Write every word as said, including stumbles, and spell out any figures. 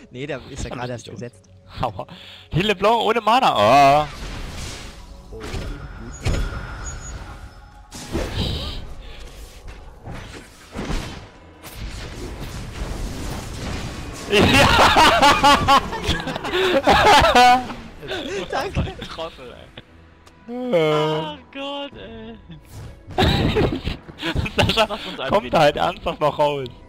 Nee, der ist ja Kann gerade ich erst nicht gesetzt. Aua. Hier LeBlanc ohne Mana. Oh. Oh, gut. Ja! Danke. Trottel, ey. Äh. Ach Gott, ey. Sascha Lass uns einen kommt Video. halt ernsthaft noch raus.